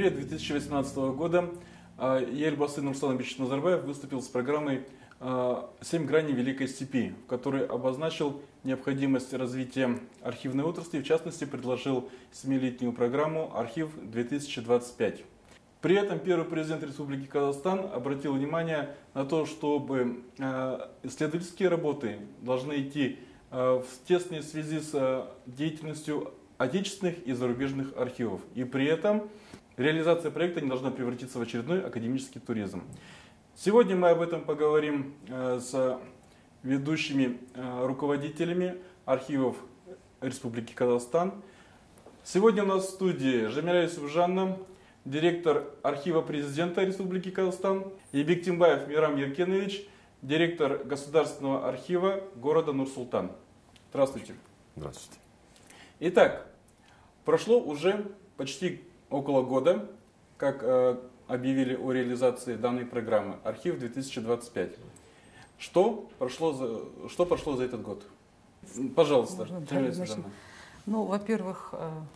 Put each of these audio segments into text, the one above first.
октябре 2018 года Елбасы Нурсултан Абишевич Назарбаев выступил с программой «7 граней Великой степи», в которой обозначил необходимость развития архивной отрасли, в частности, предложил 7-летнюю программу «Архив-2025». При этом первый президент Республики Казахстан обратил внимание на то, чтобы исследовательские работы должны идти в тесной связи с деятельностью отечественных и зарубежных архивов. И при этом реализация проекта не должна превратиться в очередной академический туризм. Сегодня мы об этом поговорим с ведущими руководителями архивов Республики Казахстан. Сегодня у нас в студии Жамиля Юсуф Жанна, директор архива президента Республики Казахстан, и Бектимбаев Мирам Еркенович, директор Государственного архива города Нур-Султан. Здравствуйте. Здравствуйте. Итак, прошло уже почти около года, как объявили о реализации данной программы «Архив-2025». Что прошло за этот год? Пожалуйста, Жамиля Юсуф Жанна. Ну, во-первых,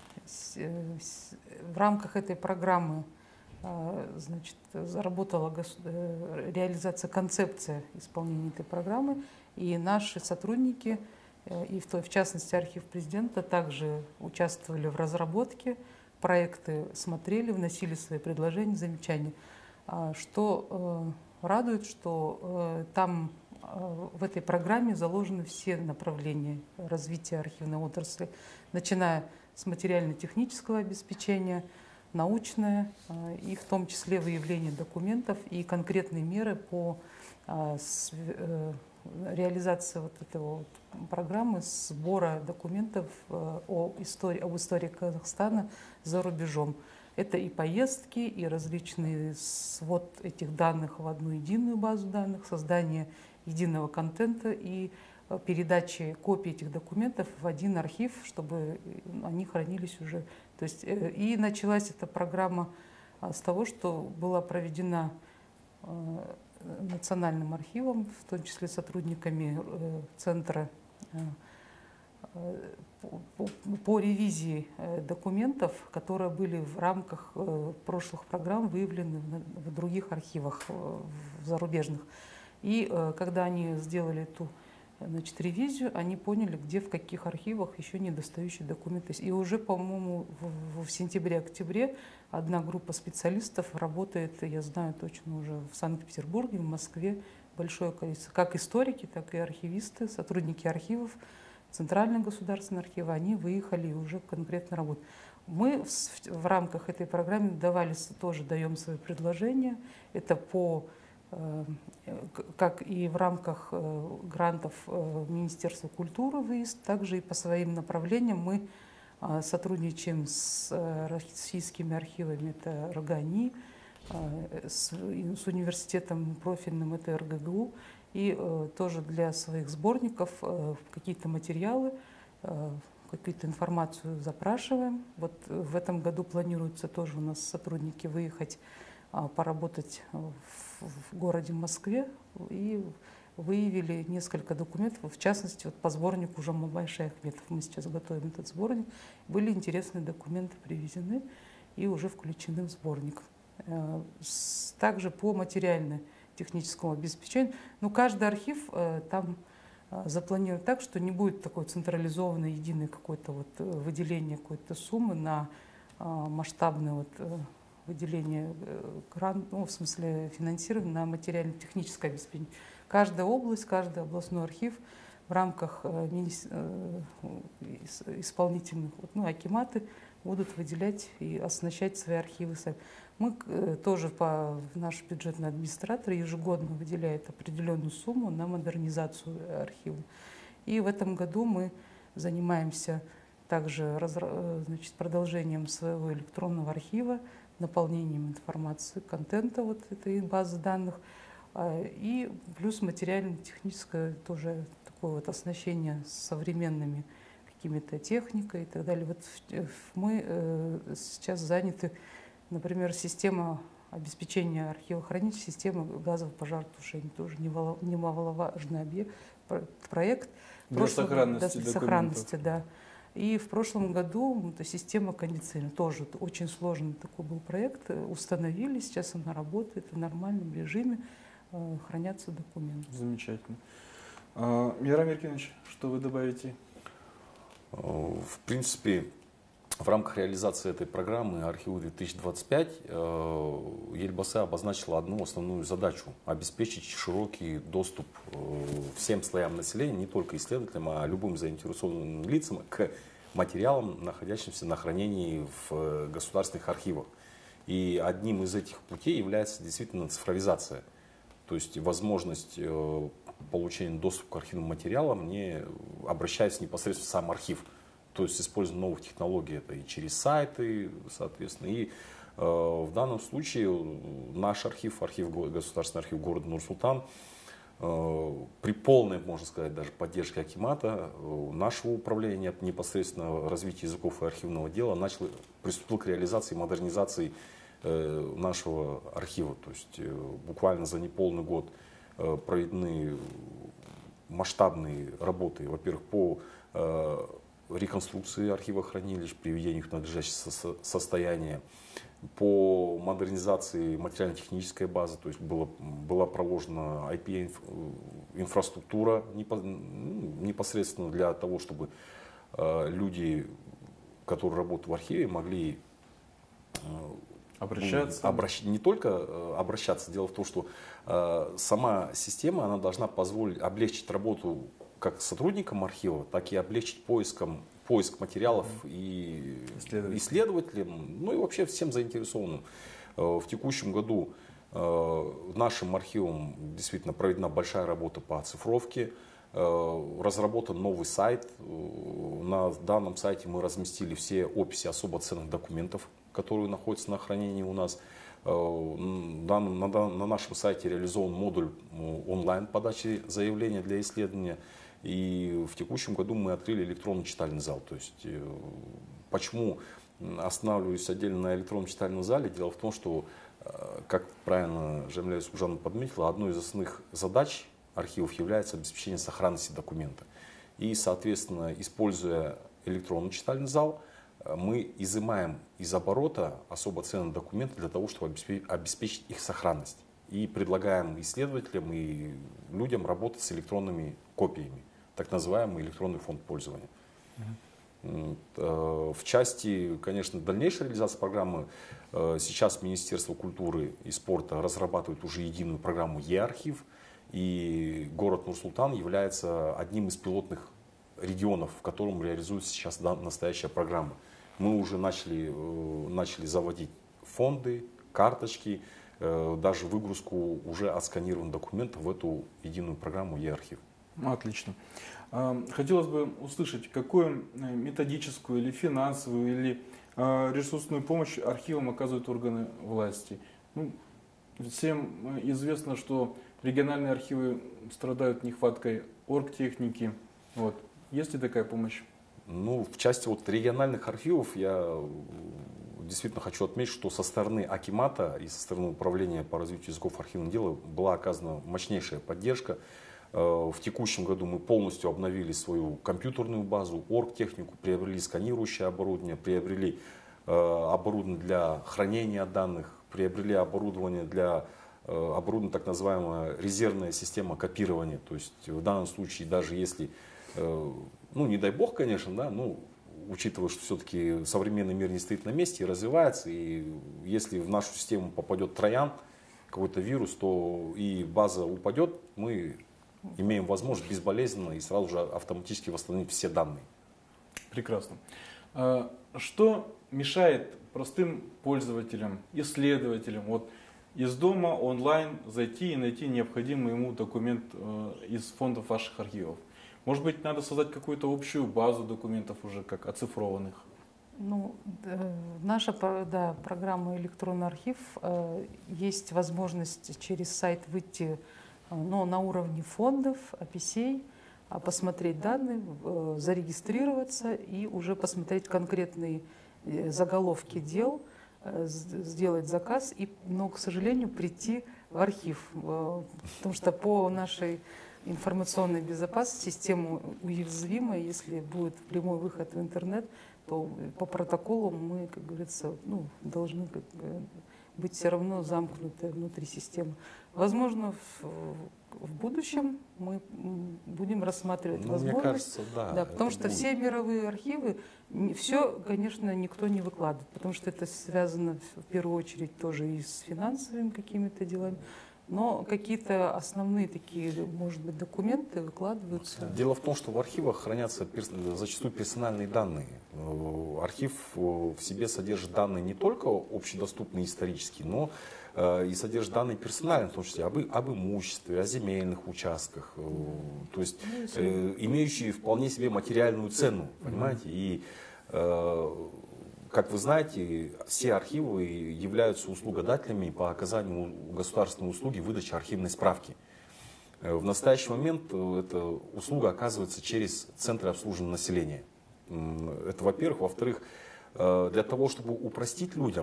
в рамках этой программы значит, заработала реализация концепции исполнения этой программы, и наши сотрудники, и в частности архив президента, также участвовали в разработке, проекты смотрели, вносили свои предложения, замечания. Что радует, что там в этой программе заложены все направления развития архивной отрасли, начиная с материально-технического обеспечения, научное, и в том числе выявление документов и конкретные меры по реализации вот этой вот программы сбора документов об истории Казахстана за рубежом. Это и поездки, и различный свод этих данных в одну единую базу данных, создание единого контента и передачи копий этих документов в один архив, чтобы они хранились уже. То есть, и началась эта программа с того, что была проведена Национальным архивом, в том числе сотрудниками Центра по ревизии документов, которые были в рамках прошлых программ выявлены в других архивах зарубежных. И когда они сделали эту, значит, ревизию, они поняли, где, в каких архивах еще недостающие документы. И уже, по-моему, в сентябре-октябре одна группа специалистов работает, я знаю точно, уже в Санкт-Петербурге, в Москве, большое количество, как историки, так и архивисты, сотрудники архивов, Центрального государственного архива, они выехали и уже конкретно работают. Мы в рамках этой программы тоже даем свои предложения. Это как и в рамках грантов Министерства культуры выезд, также и по своим направлениям мы сотрудничаем с российскими архивами, это РГАНИ, с университетом профильным, это РГГУ, и тоже для своих сборников какие-то материалы, какую-то информацию запрашиваем. Вот в этом году планируется тоже у нас сотрудники выехать, поработать в городе Москве, и выявили несколько документов, в частности, вот по сборнику Жамалбай Шаяхметов. Мы сейчас готовим этот сборник. Были интересные документы привезены и уже включены в сборник. Также по материально-техническому обеспечению. Но каждый архив там запланирован так, что не будет такой централизованной, единой какой-то вот выделения какой-то суммы на масштабное вот выделение в смысле финансирования на материально-техническое обеспечение. Каждая область, каждый областной архив в рамках исполнительных, акиматы будут выделять и оснащать свои архивы сами. Мы тоже, наш бюджетный администратор ежегодно выделяет определенную сумму на модернизацию архива. И в этом году мы занимаемся также продолжением своего электронного архива, наполнением информации, контента вот этой базы данных, и плюс материально-техническое тоже такое вот оснащение современными какими-то техникой и так далее. Вот мы сейчас заняты, например, система обеспечения архивохранилища, система газового пожаротушения, тоже немаловажный проект. Для сохранности да. И в прошлом году эта система кондиционирования, тоже очень сложный такой был проект, установили, сейчас она работает в нормальном режиме, хранятся документы. Замечательно. Мирам Еркинович, что вы добавите? В принципе, в рамках реализации этой программы «Архивы-2025» Елбасы обозначила одну основную задачу – обеспечить широкий доступ всем слоям населения, не только исследователям, а любым заинтересованным лицам к материалам, находящимся на хранении в государственных архивах. И одним из этих путей является действительно цифровизация, то есть возможность получения доступа к архивным материалам, не обращаясь непосредственно в сам архив. То есть используя новых технологий, это и через сайты, соответственно. И в данном случае наш архив, Государственный архив города Нур-Султан, при полной, можно сказать, даже поддержке Акимата, нашего управления непосредственно развития языков и архивного дела приступил к реализации и модернизации нашего архива. То есть буквально за неполный год проведены масштабные работы, во-первых, по реконструкции архива хранилищ, приведению их в надлежащее состояние, по модернизации материально-технической базы, то есть была проложена IP-инфраструктура непосредственно для того, чтобы люди, которые работают в архиве, могли обращаться. Не только обращаться. Дело в том, что сама система она должна позволить облегчить работу как сотрудникам архива, так и облегчить поиск материалов и исследователям, ну и вообще всем заинтересованным. В текущем году нашим архивом действительно проведена большая работа по оцифровке, разработан новый сайт. На данном сайте мы разместили все описи особо ценных документов, которые находятся на хранении у нас. На нашем сайте реализован модуль онлайн подачи заявления для исследования. И в текущем году мы открыли электронный читальный зал. То есть, почему останавливаюсь отдельно на электронном читальном зале? Дело в том, что, как правильно Жамиля Субжановна подметила, одной из основных задач архивов является обеспечение сохранности документа. И, соответственно, используя электронный читальный зал, мы изымаем из оборота особо ценные документы для того, чтобы обеспечить их сохранность. И предлагаем исследователям и людям работать с электронными копиями, так называемый электронный фонд пользования. В части, конечно, дальнейшей реализации программы, сейчас Министерство культуры и спорта разрабатывает уже единую программу Е-архив, и город Нур-Султан является одним из пилотных регионов, в котором реализуется сейчас настоящая программа. Мы уже начали заводить фонды, карточки, даже выгрузку уже отсканированных документов в эту единую программу Е-архив. Отлично. Хотелось бы услышать, какую методическую или финансовую или ресурсную помощь архивам оказывают органы власти. Ну, всем известно, что региональные архивы страдают нехваткой оргтехники. Вот. Есть ли такая помощь? Ну, в части региональных архивов я действительно хочу отметить, что со стороны Акимата и со стороны Управления по развитию языков и архивного дела была оказана мощнейшая поддержка. В текущем году мы полностью обновили свою компьютерную базу, оргтехнику, приобрели сканирующее оборудование, приобрели оборудование для хранения данных, приобрели оборудование так называемая резервная система копирования. То есть в данном случае, даже если, не дай бог, конечно, да, учитывая, что все-таки современный мир не стоит на месте и развивается, и если в нашу систему попадет троян, какой-то вирус, то и база упадет, мы имеем возможность безболезненно и сразу же автоматически восстановить все данные. Прекрасно. Что мешает простым пользователям, исследователям из дома онлайн зайти и найти необходимый ему документ из фондов ваших архивов? Может быть, надо создать какую-то общую базу документов уже как оцифрованных? Наша программа «Электронный архив» есть возможность через сайт выйти на уровне фондов, описей, посмотреть данные, зарегистрироваться и уже посмотреть конкретные заголовки дел, сделать заказ, но, к сожалению, прийти в архив. Потому что по нашей информационной безопасности, система уязвима. Если будет прямой выход в интернет, то по протоколу мы, как говорится, ну, должны быть все равно замкнуты внутри системы. Возможно, в будущем мы будем рассматривать возможность. Мне кажется, да. Да, потому что будет. все мировые архивы, все, конечно, никто не выкладывает, потому что это связано в первую очередь тоже и с финансовыми какими-то делами. Но какие-то основные такие, может быть, документы выкладываются. Дело в том, что в архивах хранятся зачастую персональные данные. Архив в себе содержит данные не только общедоступные исторические, но и содержит данные персональные, в том числе об имуществе, о земельных участках, то есть имеющие вполне себе материальную цену, понимаете? И как вы знаете, все архивы являются услугодателями по оказанию государственной услуги выдачи архивной справки. В настоящий момент эта услуга оказывается через центры обслуживания населения. Это, во-первых. Во-вторых, для того, чтобы упростить людям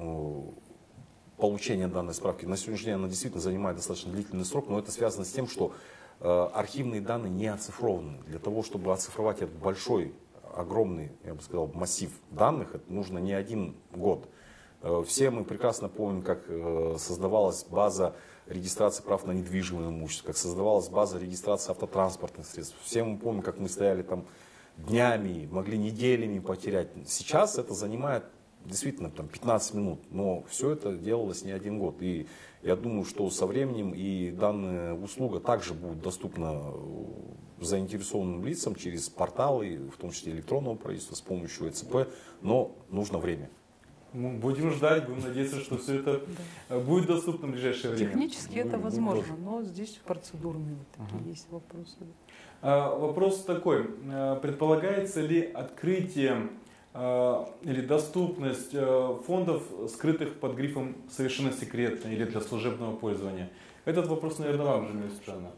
получение данной справки, на сегодняшний день она действительно занимает достаточно длительный срок, но это связано с тем, что архивные данные не оцифрованы. Для того, чтобы оцифровать этот большой, огромный, я бы сказал, массив данных, это нужно не 1 год. Все мы прекрасно помним, как создавалась база регистрации прав на недвижимое имущество, как создавалась база регистрации автотранспортных средств. Все мы помним, как мы стояли там днями, могли неделями потерять. Сейчас это занимает действительно там 15 минут, но все это делалось не 1 год. И я думаю, что со временем и данная услуга также будет доступна заинтересованным лицам через порталы, в том числе электронного правительства, с помощью ЭЦП, но нужно время. Будем ждать, будем надеяться, что все это будет доступно в ближайшее время. Технически это возможно, но здесь процедурные такие есть вопросы. Вопрос такой. Предполагается ли открытие или доступность фондов, скрытых под грифом «совершенно секретно» или для служебного пользования? Этот вопрос, наверное, вам же, Милюстина.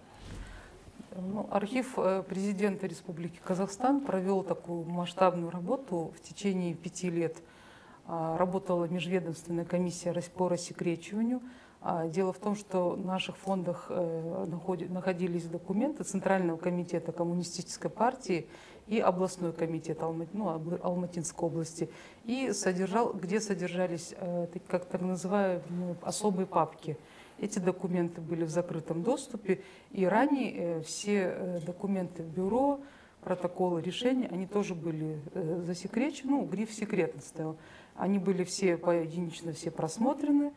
Ну, архив президента Республики Казахстан провел такую масштабную работу в течение 5 лет. Работала межведомственная комиссия по рассекречиванию. Дело в том, что в наших фондах находились документы Центрального комитета Коммунистической партии и областной комитет Алматинской области, и где содержались как так называемые особые папки. Эти документы были в закрытом доступе, и ранее все документы бюро, протоколы, решения, они тоже были засекречены, гриф «секретно» стоял. Они были все поединично все просмотрены.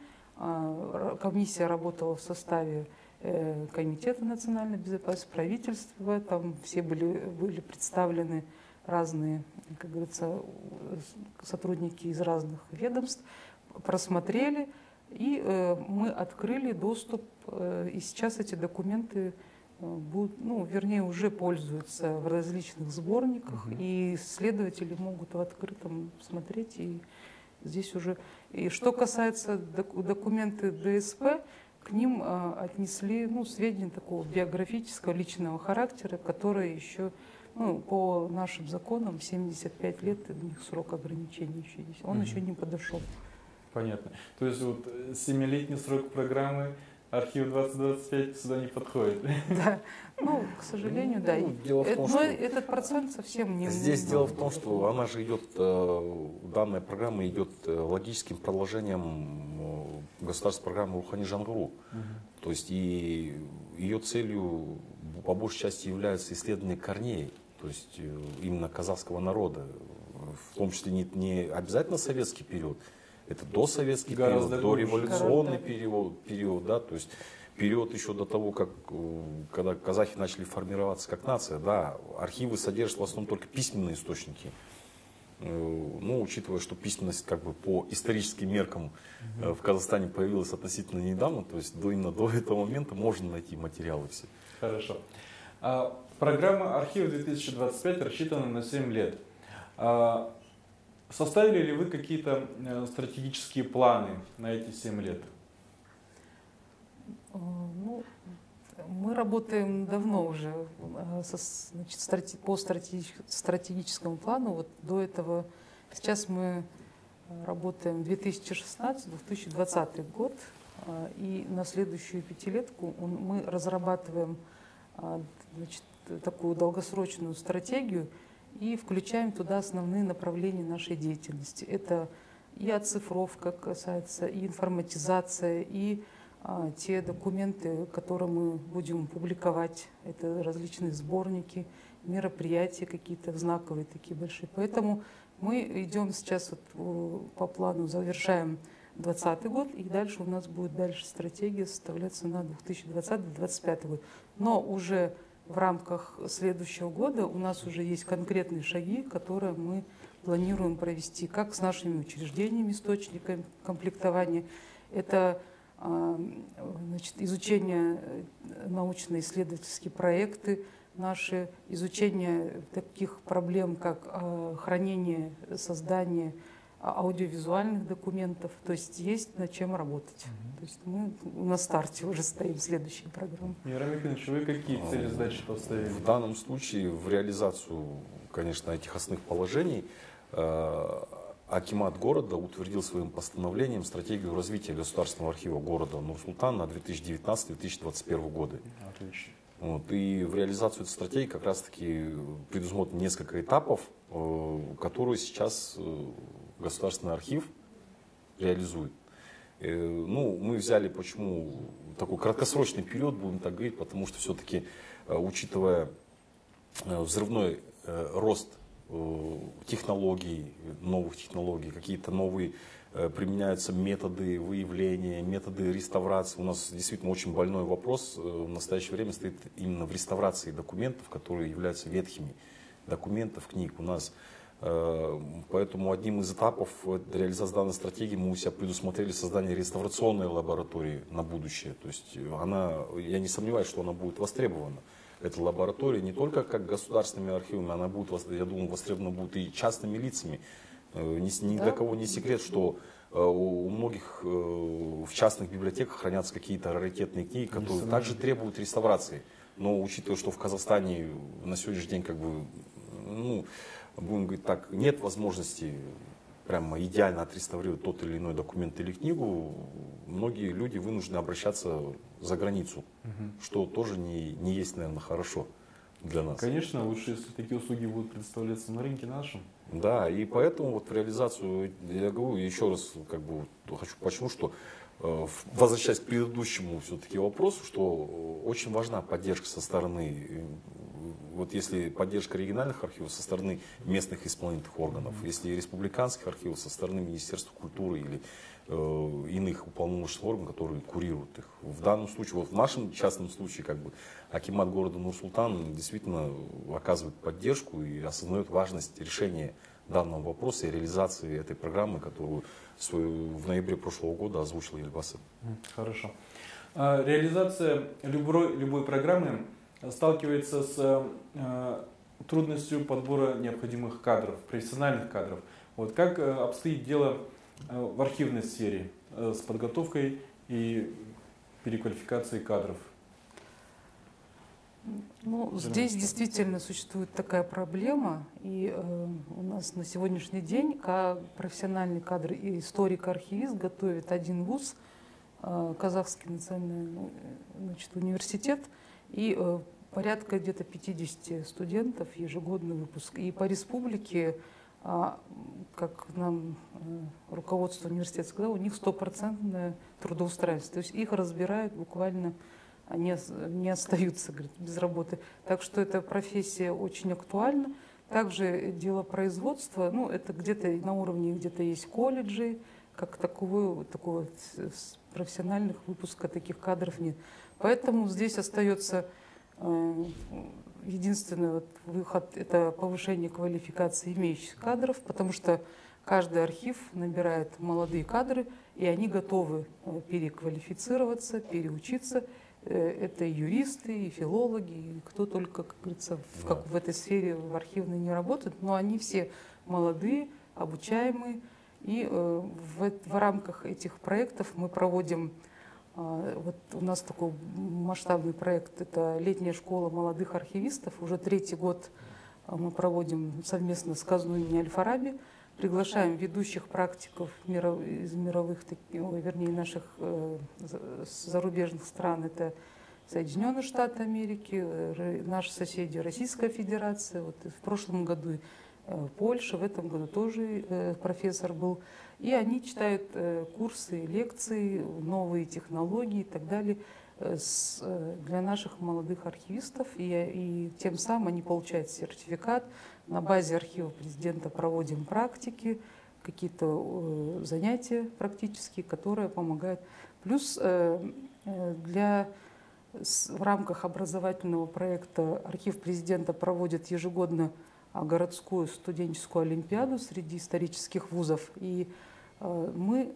Комиссия работала в составе Комитета национальной безопасности, правительства, там все были представлены разные, как говорится, сотрудники из разных ведомств, просмотрели, и мы открыли доступ, и сейчас эти документы будут, вернее, уже пользуются в различных сборниках, и следователи могут в открытом смотреть, и здесь уже. И что касается документов ДСП, к ним отнесли сведения такого биографического, личного характера, которые еще по нашим законам 75 лет, у них срок ограничения еще есть. Он еще не подошел. Понятно. То есть вот 7-летний срок программы архив 2025 сюда не подходит. Да, к сожалению, да. Дело в том, но этот процент совсем не... Здесь дело в том, что она же идет, данная программа идет логическим продолжением государственной программы Рухани Жаңғыру. То есть и ее целью по большей части является исследование корней, то есть именно казахского народа, в том числе не обязательно советский период. Это досоветский период, дореволюционный период, да, то есть период еще до того, когда казахи начали формироваться как нация, да, архивы содержат в основном только письменные источники. Учитывая, что письменность как бы по историческим меркам в Казахстане появилась относительно недавно, то есть именно до этого момента можно найти материалы все. Хорошо. Программа «Архив 2025» рассчитана на 7 лет. Составили ли вы какие-то стратегические планы на эти 7 лет? Мы работаем давно уже по стратегическому плану. Вот до этого сейчас мы работаем 2016-2020 год. И на следующую 5-летку мы разрабатываем значит, такую долгосрочную стратегию и включаем туда основные направления нашей деятельности. Это и оцифровка касается, и информатизация, и те документы, которые мы будем публиковать. Это различные сборники, мероприятия какие-то знаковые такие большие. Поэтому мы идем сейчас по плану, завершаем 2020 год, и дальше у нас будет стратегия составляться на 2020-2025 год. Но уже в рамках следующего года у нас уже есть конкретные шаги, которые мы планируем провести как с нашими учреждениями, источниками комплектования. Это значит, изучение научно-исследовательские проекты, наше изучение таких проблем, как хранение, создание аудиовизуальных документов. То есть над чем работать. То есть мы на старте уже стоим следующей программы. Мирам Ефимович, вы какие цели, задачи поставили? В данном случае в реализацию, конечно, этих основных положений акимат города утвердил своим постановлением стратегию развития Государственного архива города Нур-Султан на 2019-2021 годы. Отлично. Вот, и в реализацию этой стратегии как раз-таки предусмотрено несколько этапов, которые сейчас Государственный архив реализует. Ну, мы взяли, почему такой краткосрочный период, будем так говорить, потому что все-таки, учитывая взрывной рост технологий, новых технологий, какие-то новые применяются методы выявления, методы реставрации. У нас действительно очень больной вопрос в настоящее время стоит именно в реставрации документов, которые являются ветхими, документов, книг. У нас поэтому одним из этапов реализации данной стратегии мы у себя предусмотрели создание реставрационной лаборатории на будущее. То есть я не сомневаюсь, что она будет востребована. Эта лаборатория не только как государственными архивами, она будет, я думаю, востребована будет и частными лицами. Ни для кого не секрет, что у многих в частных библиотеках хранятся какие-то раритетные книги, которые также требуют реставрации. Но учитывая, что в Казахстане на сегодняшний день, как бы, ну, будем говорить так, нет возможности прямо идеально отреставрировать тот или иной документ или книгу, многие люди вынуждены обращаться за границу, что тоже не есть, наверное, хорошо для нас. Конечно, лучше, если такие услуги будут представляться на рынке нашем. Да, и поэтому вот в реализацию, я говорю еще раз, как бы хочу подчеркнуть, что возвращаясь к предыдущему все-таки вопросу, что очень важна поддержка со стороны, вот если поддержка региональных архивов со стороны местных исполнительных органов, если республиканских архивов со стороны Министерства культуры или иных уполномоченных органов, которые курируют их. В данном случае, вот в нашем частном случае, как бы акимат города Нур-Султан действительно оказывает поддержку и осознает важность решения данного вопроса и реализации этой программы, которую в ноябре прошлого года озвучил Елбасы. Хорошо. Реализация любой программы сталкивается с трудностью подбора необходимых кадров, профессиональных кадров. Вот как обстоит дело в архивной сфере с подготовкой и переквалификацией кадров? Ну, здесь действительно существует такая проблема, и у нас на сегодняшний день профессиональный кадр и историк-архивист готовит один вуз, Казахский национальный, значит, университет, и порядка где-то 50 студентов, ежегодный выпуск. И по республике, как нам руководство университета сказало, у них 100% трудоустраивание. То есть их разбирают буквально, они не остаются, говорит, без работы. Так что эта профессия очень актуальна. Также дело производства, ну, это где-то на уровне, где-то есть колледжи, как такого профессиональных выпуска таких кадров нет. Поэтому здесь остается единственный выход – это повышение квалификации имеющих кадров, потому что каждый архив набирает молодые кадры, и они готовы переквалифицироваться, переучиться. Это и юристы, и филологи, и кто только, как говорится, в этой сфере в архивной не работает, но они все молодые, обучаемые. И в рамках этих проектов мы проводим, вот у нас такой масштабный проект, это летняя школа молодых архивистов. Уже 3-й год мы проводим совместно с казной имени Аль-Фараби. Приглашаем ведущих практиков из мировых, вернее, наших зарубежных стран. Это Соединенные Штаты Америки, наши соседи Российская Федерация. Вот в прошлом году Польша, в этом году тоже профессор был. И они читают курсы, лекции, новые технологии и так далее для наших молодых архивистов. И тем самым они получают сертификат. На базе архива президента проводим практики, какие-то занятия практические, которые помогают. Плюс в рамках образовательного проекта архив президента проводит ежегодно городскую студенческую олимпиаду среди исторических вузов. И мы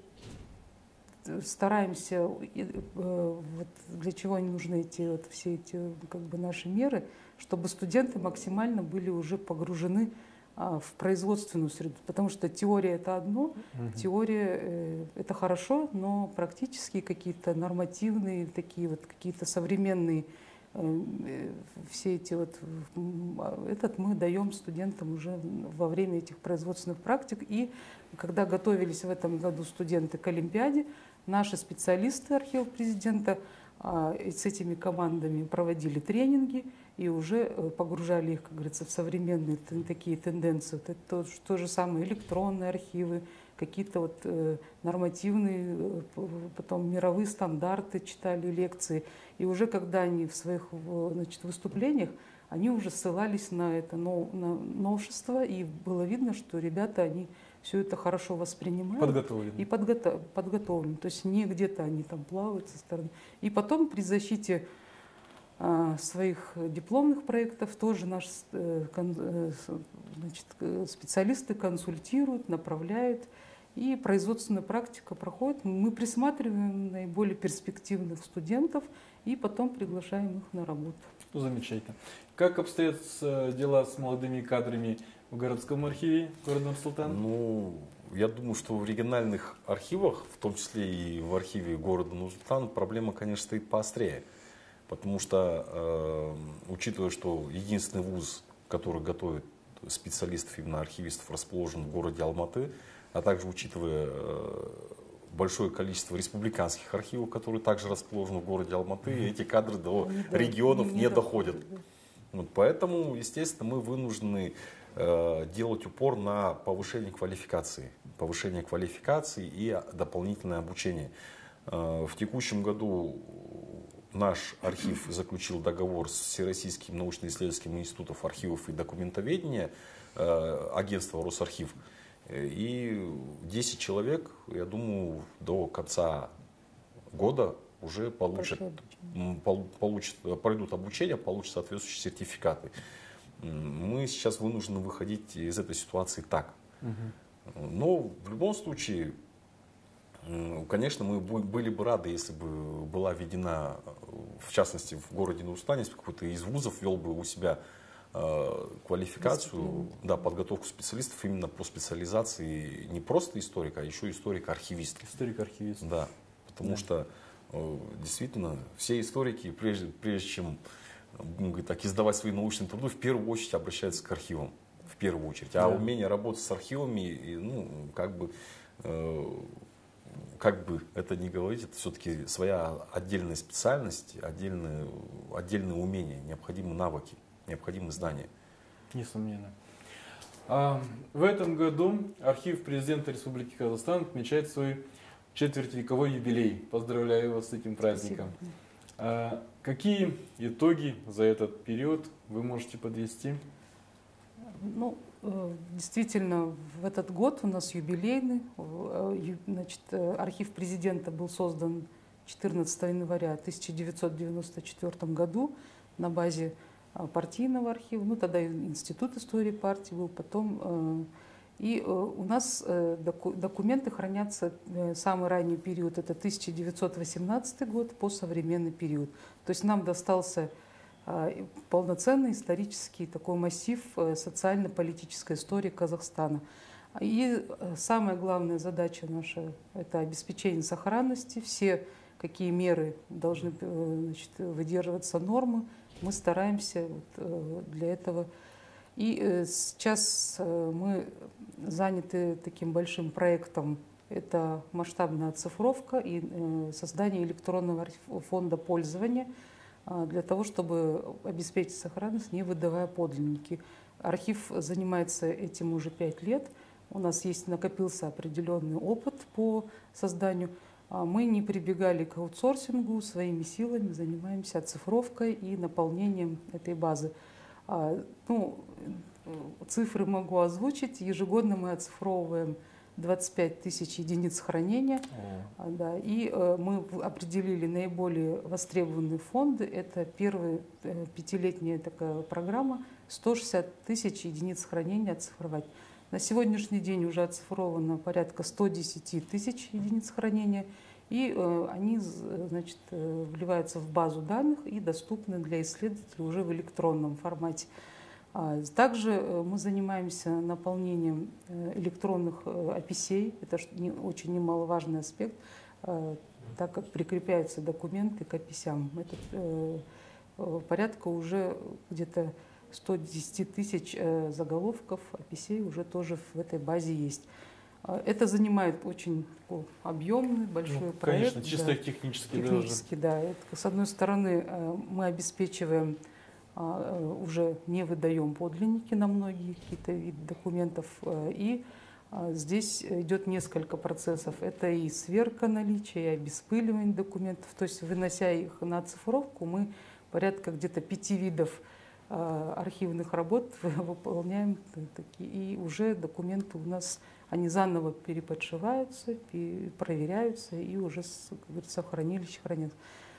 стараемся, вот для чего они нужны все эти наши меры, чтобы студенты максимально были уже погружены в производственную среду. Потому что теория это одно, теория это хорошо, но практически какие-то нормативные, такие вот какие-то современные все эти этот мы даем студентам уже во время этих производственных практик. И когда готовились в этом году студенты к Олимпиаде, наши специалисты архива президента с этими командами проводили тренинги и уже погружали их, как говорится, в современные такие тенденции. Это то же самое электронные архивы, какие-то нормативные, потом мировые стандарты читали, лекции. И уже когда они в своих выступлениях, они уже ссылались на это на новшество, и было видно, что ребята, они все это хорошо воспринимают. Подготовлены. И подготовлены. То есть не где-то они там плавают со стороны. И потом при защите своих дипломных проектов тоже наши специалисты консультируют, направляют. И производственная практика проходит. Мы присматриваем наиболее перспективных студентов и потом приглашаем их на работу. Замечательно. Как обстоят дела с молодыми кадрами в городском архиве города Нур-Султан? Ну, я думаю, что в региональных архивах, в том числе и в архиве города Нур-Султан, проблема, конечно, стоит поострее. Потому что, учитывая, что единственный вуз, который готовит специалистов, именно архивистов, расположен в городе Алматы, а также учитывая большое количество республиканских архивов, которые также расположены в городе Алматы, эти кадры до регионов не доходят. Вот поэтому, естественно, мы вынуждены делать упор на повышение квалификации и дополнительное обучение. В текущем году наш архив заключил договор с Всероссийским научно-исследовательским институтом архивов и документоведения, агентство Росархив. И 10 человек, я думаю, до конца года уже пройдут обучение, получат соответствующие сертификаты. Мы сейчас вынуждены выходить из этой ситуации так. Но в любом случае, конечно, мы были бы рады, если бы была введена, в частности, в городе Нур-Султане, какой-то из вузов вел бы у себя квалификацию, подготовку специалистов именно по специализации не просто историка, а еще историк-архивист. Историк-архивист. Да, потому что действительно все историки, прежде чем так, издавать свои научные труды, в первую очередь обращаются к архивам. В первую очередь. А умение работать с архивами, как бы это ни говорить, это все-таки своя отдельная специальность, отдельные умения, необходимые навыки, необходимые знания. Несомненно. В этом году архив президента Республики Казахстан отмечает свой четвертьвековой юбилей. Поздравляю вас с этим праздником. Какие итоги за этот период вы можете подвести? Ну, действительно, в этот год у нас юбилейный. Значит, архив президента был создан 14 января 1994 году на базе партийного архива. Ну, тогда Институт истории партии был, потом. И у нас документы хранятся, самый ранний период это 1918 год по современный период. То есть нам достался полноценный исторический такой массив социально-политической истории Казахстана. И самая главная задача наша – это обеспечение сохранности. Все, какие меры должны выдерживаться, нормы, мы стараемся для этого. И сейчас мы заняты таким большим проектом Это масштабная оцифровка и создание электронного фонда пользования для того, чтобы обеспечить сохранность, не выдавая подлинники. Архив занимается этим уже 5 лет. У нас накопился определенный опыт по созданию. Мы не прибегали к аутсорсингу, своими силами занимаемся оцифровкой и наполнением этой базы. Цифры могу озвучить. Ежегодно мы оцифровываем 25 тысяч единиц хранения. Да, и мы определили наиболее востребованные фонды. Это первая пятилетняя такая программа. 160 тысяч единиц хранения оцифровать. На сегодняшний день уже оцифровано порядка 110 тысяч единиц хранения. И они, значит, вливаются в базу данных и доступны для исследователей уже в электронном формате. Также мы занимаемся наполнением электронных описей. Это очень немаловажный аспект, так как прикрепляются документы к описям. Это порядка уже где-то 110 тысяч заголовков, описей уже тоже в этой базе есть. Это занимает очень объемный, большой проект. Конечно, чисто технически да. С одной стороны, мы обеспечиваем, уже не выдаем подлинники на многие какие-то виды документов. И здесь идет несколько процессов. Это и сверка наличия, и обеспыливание документов. То есть, вынося их на оцифровку, мы порядка где-то 5 видов архивных работ выполняем. И уже документы у нас, они заново переподшиваются, проверяются и уже, как говорится, в хранилище хранятся.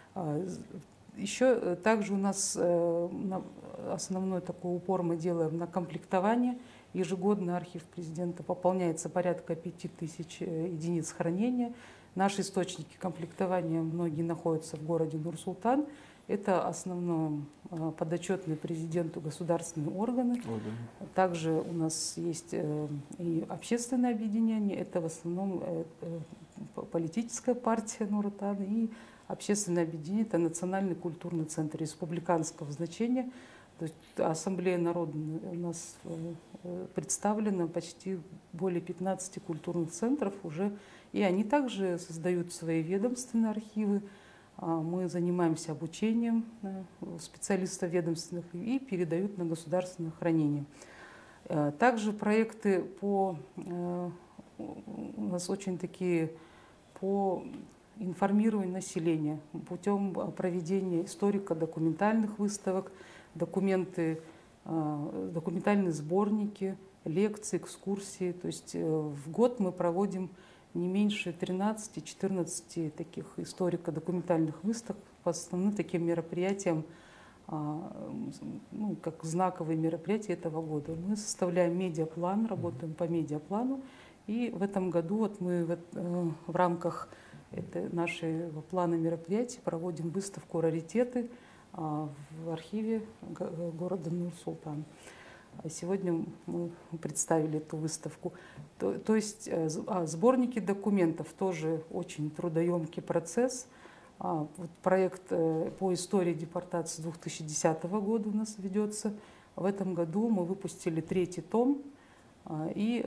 Еще также у нас основной такой упор мы делаем на комплектование. Ежегодно архив президента пополняется порядка 5000 единиц хранения. Наши источники комплектования, многие находятся в городе Нур-Султан. Это основном подотчетные президенту государственные органы. Также у нас есть и общественное объединение. Это в основном политическая партия Нур-Отан и общественное объединение, это Национальный культурный центр республиканского значения. То есть Ассамблея народа у нас представлена почти более 15 культурных центров уже. И они также создают свои ведомственные архивы. Мы занимаемся обучением специалистов ведомственных и передают на государственное хранение. Также проекты у нас очень такие по информирование населения путем проведения историко-документальных выставок, документальные сборники, лекции, экскурсии. То есть в год мы проводим не меньше 13-14 таких историко-документальных выставок по основным таким мероприятиям, как знаковые мероприятия этого года. Мы составляем медиаплан, работаем по медиаплану. И в этом году мы в рамках нашего плана мероприятий проводим выставку «Раритеты» в архиве города Нур-Султан. Сегодня мы представили эту выставку. То есть сборники документов тоже очень трудоемкий процесс. Проект по истории депортации 2010 года у нас ведется. В этом году мы выпустили 3-й том. И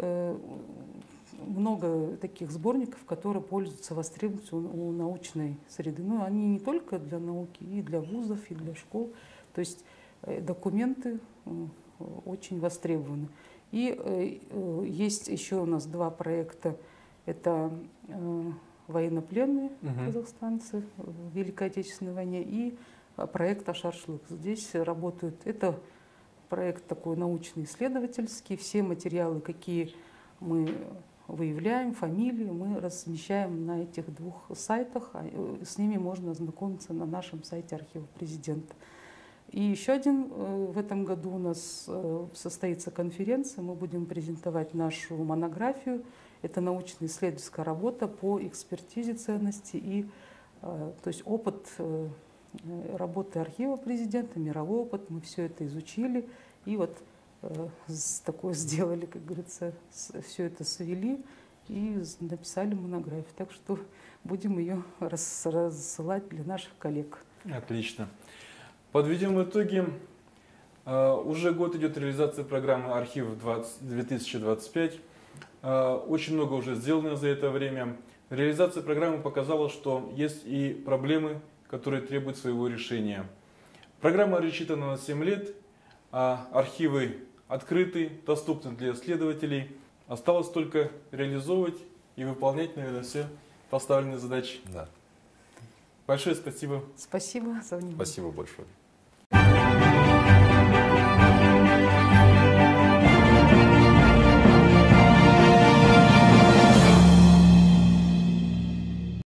много таких сборников, которые пользуются востребованностью у научной среды. Но они не только для науки, и для вузов, и для школ. То есть документы очень востребованы. И есть еще у нас 2 проекта. Это военнопленные казахстанцы в Великой Отечественной войне и проект «Ашаршлык». Здесь работают, это проект такой научно-исследовательский. Все материалы, какие мы выявляем, фамилии, мы размещаем на этих 2 сайтах. С ними можно ознакомиться на нашем сайте архива президента. И еще в этом году у нас состоится конференция. Мы будем презентовать нашу монографию. Это научно-исследовательская работа по экспертизе ценностей и, то есть опыт работы архива президента, мировой опыт. Мы все это изучили и такое сделали, как говорится, все это свели и написали монографию. Так что будем ее рассылать для наших коллег. Отлично. Подведем итоги. Уже год идет реализация программы «Архив 2025». Очень много уже сделано за это время. Реализация программы показала, что есть и проблемы, которые требуют своего решения. Программа рассчитана на 7 лет, архивы открыты, доступны для исследователей. Осталось только реализовывать и выполнять, наверное, все поставленные задачи. Да. Большое спасибо. Спасибо за внимание. Спасибо большое.